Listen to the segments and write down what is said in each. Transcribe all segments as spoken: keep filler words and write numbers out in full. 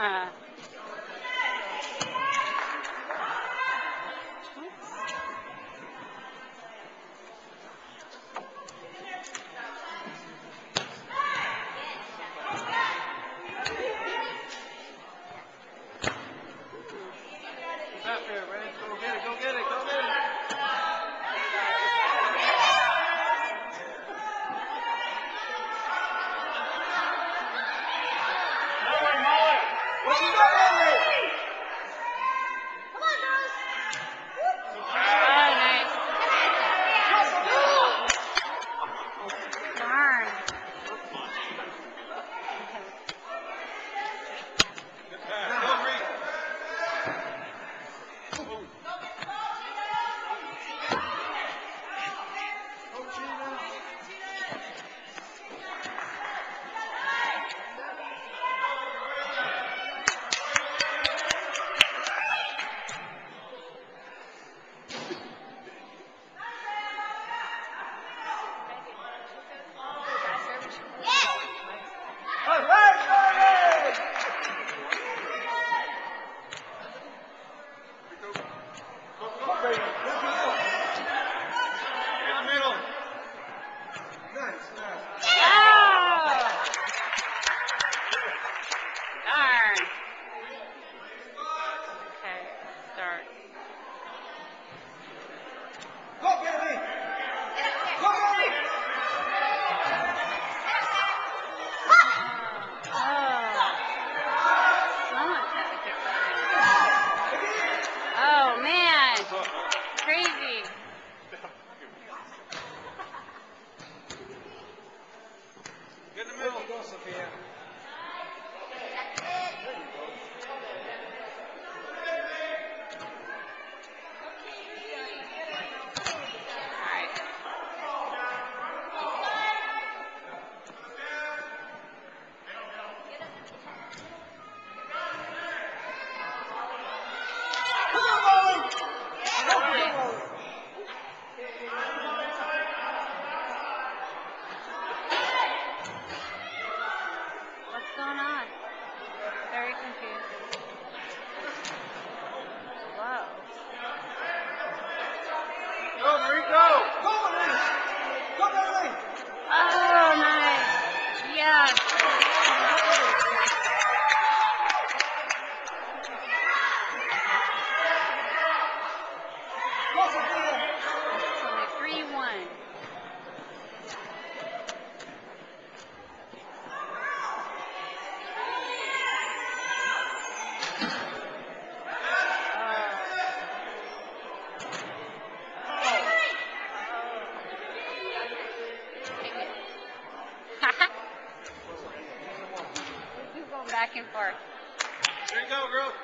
Back and forth. There you go, girl.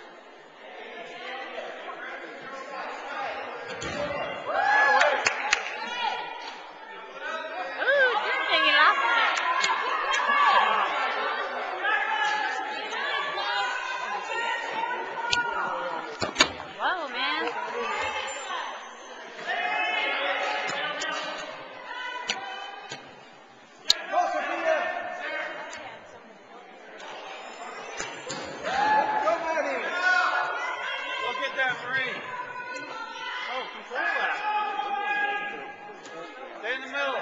Ooh, just taking it off. Whoa, man. Stay in the middle.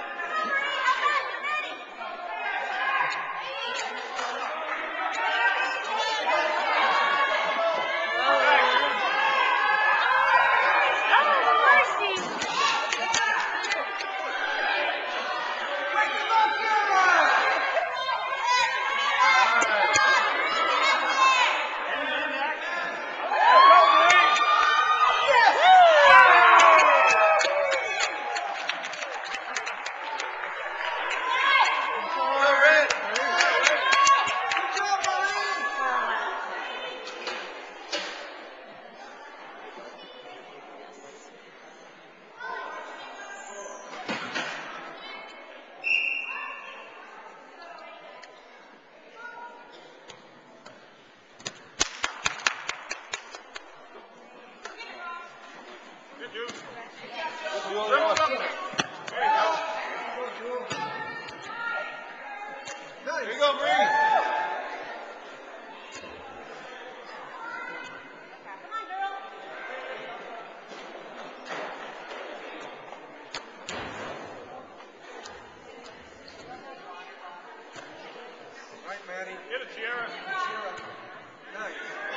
Sierra. Nice.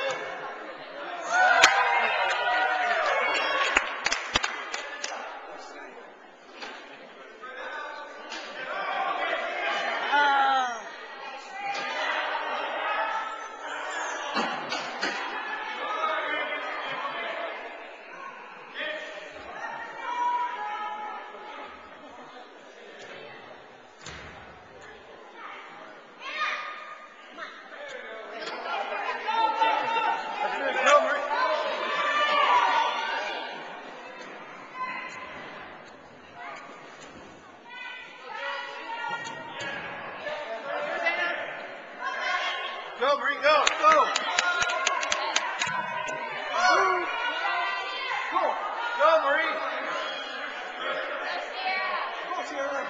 Oh. That's good. Go, Marie. Go, Marie, go, go. Go, go, Marie. Go, Sierra.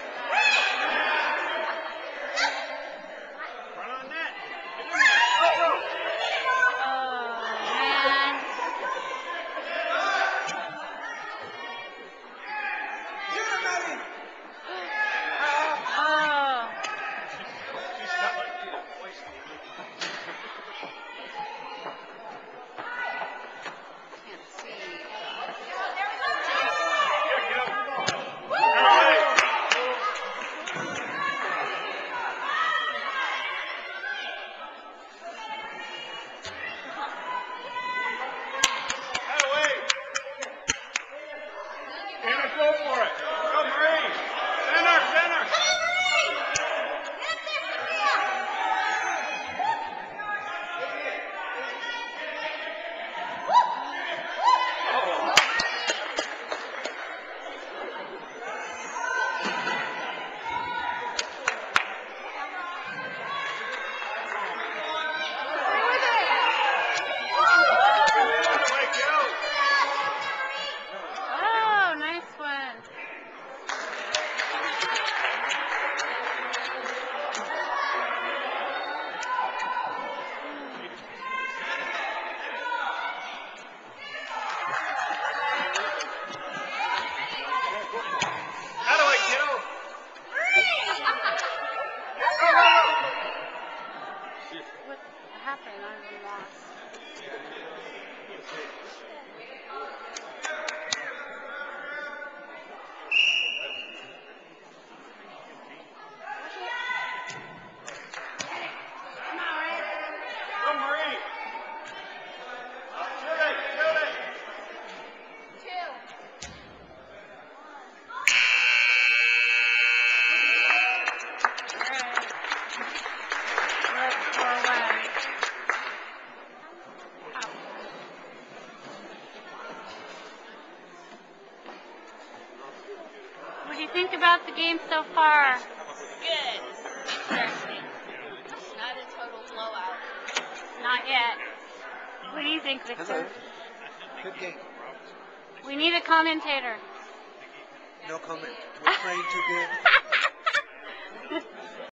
Run on net. Get in there. Go, go. Oh, man. Shoot him, Maddie! Oh. She's stuck. Can't see. Here, get up. Hey. That away. Tanner, go for it. Go, Marie. Center, center. That away, go. Oh, nice one. That away, kiddo. What happened? I'm lost. Go, Marie. Shoot it, shoot it. What do you think about the game so far? Good. Interesting. Not a total blowout. Not yet. What do you think, Victor? Hello. Good game. We need a commentator. No comment. We're playing too good.